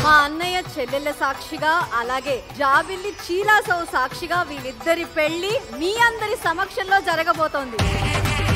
మా అన్నయ్య చెల్లెళ్ళ సాక్షిగా అలాగే జాబిల్లి చీలాసౌ సాక్షిగా వీళ్ళిద్దరి పెళ్లి మీ అందరి సమక్షంలో జరగబోతోంది.